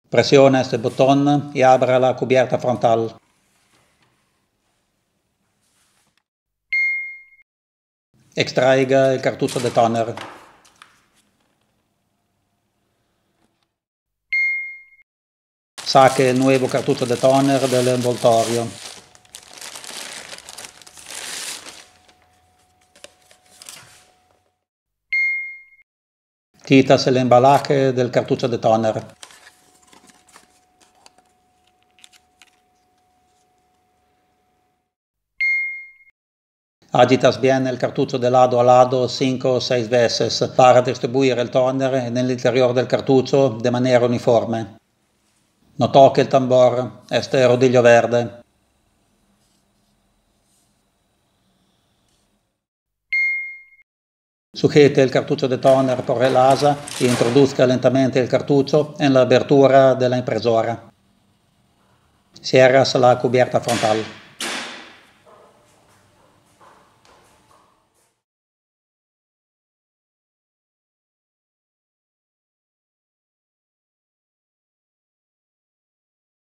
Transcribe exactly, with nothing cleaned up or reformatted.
Presiona este botón y abra la cubierta frontal. Extraiga el cartucho de tóner. Saque el nuevo cartucho de tóner del envoltorio. Quitas el embalaje del cartucho de tóner. Agitas bien el cartucho de lado a lado cinco o seis veces para distribuir el tóner en el interior del cartucho de manera uniforme. No toque el tambor, este rodillo verde. Sujete el cartucho de tóner por el asa e introduzca lentamente el cartucho en la abertura de la impresora. Cierras la cubierta frontal.